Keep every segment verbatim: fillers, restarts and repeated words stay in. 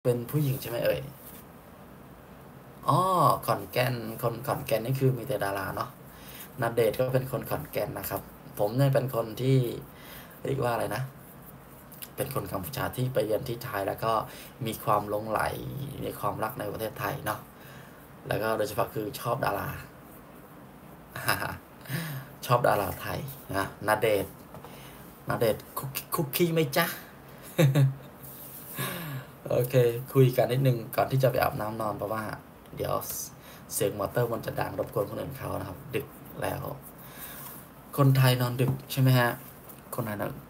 เป็นผู้หญิงใช่ไหมเอ่ยอ๋อขอนแก่นคนขอนแก่นนี่คือมีแต่ดาราเนาะณเดชน์ก็เป็นคนขอนแก่นนะครับ ผมเนี่ยเป็นคนที่เรียกว่าอะไรนะ เป็นคนกัมพูชาที่ไปเรียนที่ไทยแล้วก็มีความหลงใหลในความรักในประเทศไทยเนาะแล้วก็โดยเฉพาะคือชอบดารา ชอบดาราไทยนะณเดชน์ณเดชน์คุกคุกกี้ไหมจ๊ะ โอเค คุยกันนิดนึงก่อนที่จะไปอาบน้ำนอนเพราะว่า เดี๋ยวเสียงมอเตอร์มันจะดังรบกวนคนอื่นเขานะครับ ดึกแล้ว คนไทยนอนดึกใช่ไหมฮะ คนไทยนอน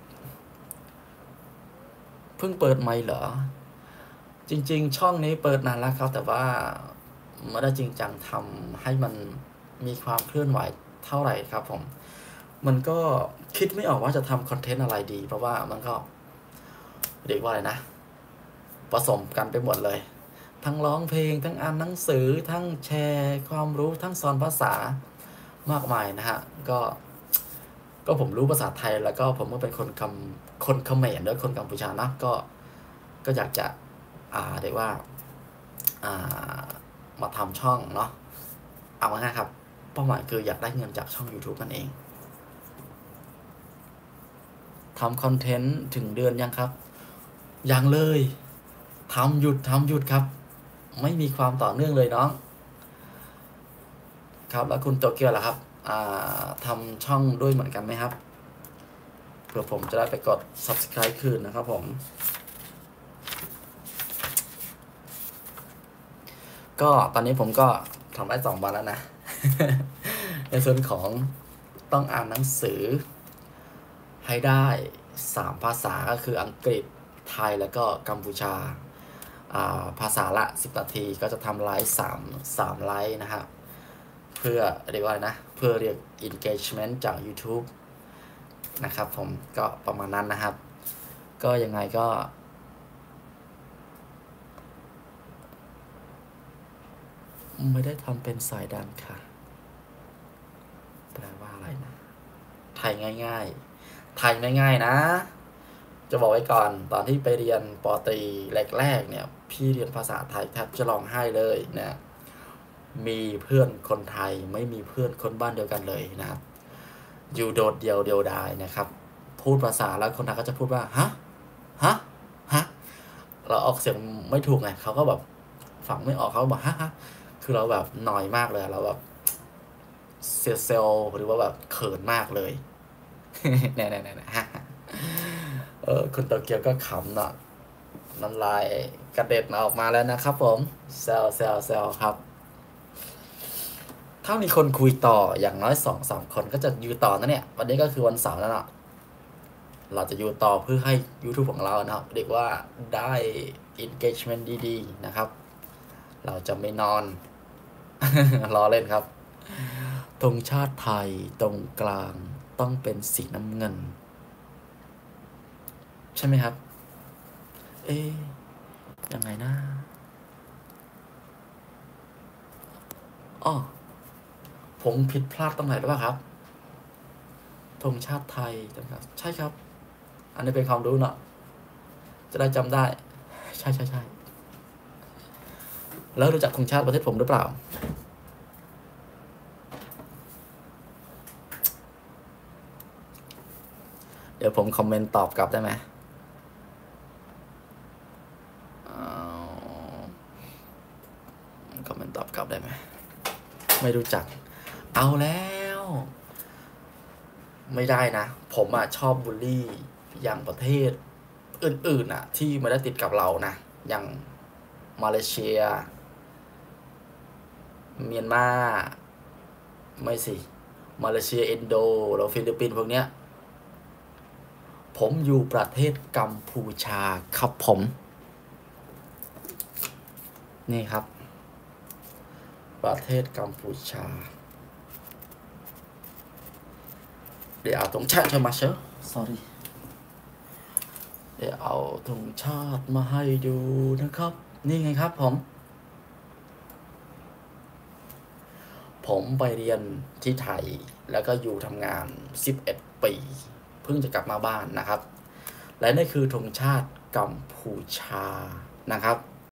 เพิ่งเปิดไมค์เหรอ จริงๆ ช่องนี้เปิดนานแล้วครับ แต่ว่าไม่ได้จริงจังทำให้มันมีความเคลื่อนไหวเท่าไหร่ครับผม มันก็คิดไม่ออกว่าจะทำคอนเทนต์อะไรดี เพราะว่ามันก็เรียกว่าอะไรนะ ผสมกันไปหมดเลย ทั้งร้องเพลงทั้งอ่านหนังสือทั้งแชร์ความรู้ทั้งสอนภาษามากมายนะฮะ ก็ ก็ผมรู้ภาษาไทยแล้วก็ผมก็เป็นคนคำคนเขมรด้วยคนกัมพูชานะก็ก็อยากจะ อ่าเรียกว่า อ่า มาทำช่องเนาะเอาง่ายๆครับ เป้าหมายคืออยากได้เงินจากช่อง YouTube นั่นเองทำคอนเทนต์ถึงเดือนยังครับ ยังเลยทำหยุดทำหยุดครับ ไม่มีความต่อเนื่องเลยน้อง ครับแล้วคุณโตเกียวล่ะครับ อ่าทำช่องด้วยเหมือนกันไหมครับ เพื่อผมจะได้ไปกด Subscribe คืนนะครับผม ก็ตอนนี้ผมก็ทำได้สองวันแล้วนะ ในส่วนของต้องอ่านหนังสือ ให้ได้สามภาษาก็คืออังกฤษไทยแล้วก็กัมพูชาภาษาละสิบนาทีก็จะทำไลฟ์สามสามไลฟ์นะครับเพื่อเรียกว่านะเพื่อเรียก engagement จาก YouTube นะครับผมก็ประมาณนั้นนะครับ ก็ยังไงก็ไม่ได้ทำเป็นสายดันค่ะแปลว่าอะไรนะไทยง่ายๆไทยง่ายๆนะจะบอกไว้ก่อนตอนที่ไปเรียนปตรีแรกๆเนี่ยพี่เรียนภาษาไทยแทบจะร้องไห้เลยนะมีเพื่อนคนไทยไม่มีเพื่อนคนบ้านเดียวกันเลยนะครับอยู่โดดเดียวเดียวดายนะครับพูดภาษาแล้วคนไทยก็จะพูดว่าฮะฮะฮะเราออกเสียงไม่ถูกไงเขาก็แบบฟังไม่ออกเขาบอกฮะฮะคือเราแบบหน่อยมากเลยเราแบบเสียเซลหรือว่าแบบเขินมากเลยแน่ๆๆฮะเออคุณโตเกียวก็ขำเนาะน้ำลายกระเด็นออกมาแล้วนะครับผมเซลเซลเซลครับถ้ามีคนคุยต่ออย่างน้อยสองสามคนก็จะอยู่ต่อนะเนี่ยวันนี้ก็คือวันเสาร์แล้วเนาะเราจะอยู่ต่อเพื่อให้ YouTube ของเรานะครับเรียกว่าได้ engagement ดีๆนะครับเราจะไม่นอน รอเล่นครับธงชาติไทยตรงกลางต้องเป็นสีน้ำเงินใช่ไหมครับเอ๊ยยังไงนะอ้อผมผิดพลาดตรงไหนหรือเปล่าครับธงชาติไทยนะครับใช่ครับอันนี้เป็นความรู้เนาะจะได้จำได้ใช่ใช่ใช่แล้วรู้จักธงชาติประเทศผมหรือเปล่าเดี๋ยวผมคอมเมนต์ตอบกลับได้ไหมคอมเมนต์ตอบกลับได้ไหมไม่รู้จักเอาแล้วไม่ได้นะผมอ่ะชอบบูลลี่อย่างประเทศอื่นๆอ่ะที่ไม่ได้ติดกับเรานะอย่างมาเลเซียเมียนมาไม่สิมาเลเซียอินโดแล้วฟิลิปปินส์พวกเนี้ยผมอยู่ประเทศกัมพูชาครับผมนี่ครับประเทศกัมพูชาเดี๋ยวเอาธงชาติมาเชอ sorry เดี๋ยวเอาธงชาติมาให้ดูนะครับนี่ไงครับผมผมไปเรียนที่ไทยแล้วก็อยู่ทำงานสิบเอ็ดปีเพิ่งจะกลับมาบ้านนะครับและนี่คือธงชาติกัมพูชานะครับ